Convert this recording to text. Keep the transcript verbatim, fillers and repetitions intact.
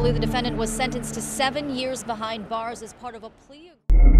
Earlier, the defendant was sentenced to seven years behind bars as part of a plea agreement.